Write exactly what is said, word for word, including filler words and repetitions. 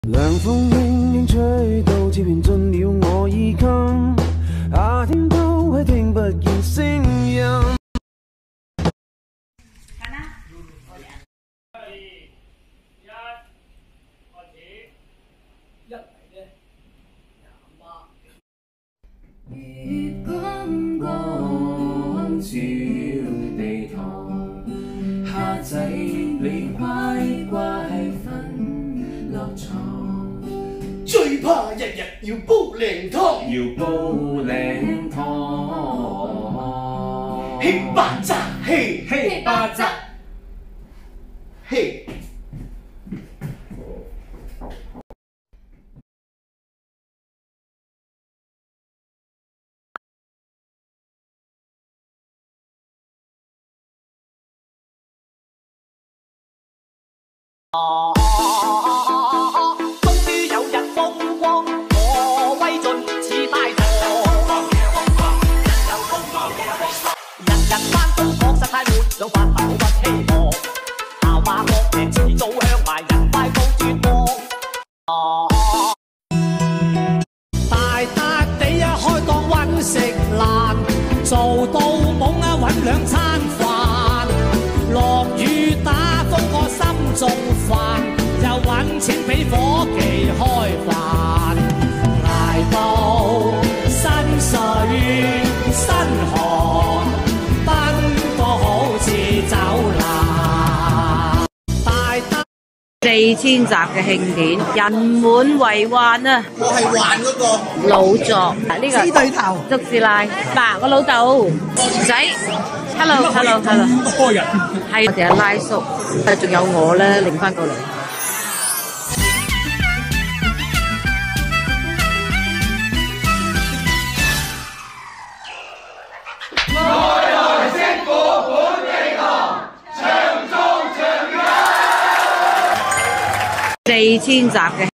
涼風輕輕吹到，似緣進了我耳襟，夏天都會聽不見聲音。 月光光照地堂，蝦仔你乖乖瞓落床， 最怕日日要煲靚湯， 要煲靚湯， 稀巴渣稀稀巴渣稀。 終於有日風光，我威盡似大唐。人人返工確實太悶，想發達不希望，校馬惡命遲早向埋人快到絕望。大笪地一開檔揾食難，做到懵啊揾兩餐飯，落雨打風個心仲煩，又揾錢俾伙計開飯，捱到身水身汗，奔波好似走難。大得四千集嘅慶典，人滿為患啊！ 我係患嗰個老作呢個死對頭， 竹師奶，嗱我老豆仔 ，hello hello hello， 咁多人， 係我哋阿拉叔，誒仲有我咧，領翻過嚟。四千集嘅。